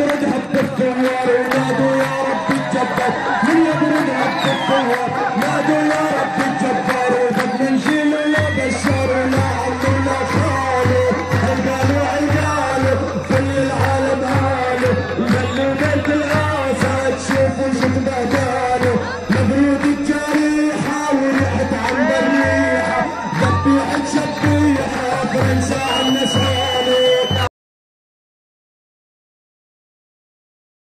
يبرد حب الثوار ونادوا يا رب الجبار من يبرد حب الثوار نادوا يا رب الجبار وفضل نشيل يا بشار ولا عم ولا خالو هلقالوا عقالو كل العالم هالو خلوا بيت الآسى تشوفوا شو بهدالو مبرود الجريحة وريحة عند الريحة ذبيحة